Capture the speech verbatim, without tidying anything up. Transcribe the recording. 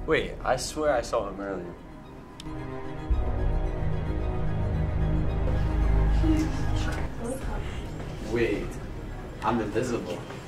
Wait, I swear I saw him earlier. Wait, I'm invisible.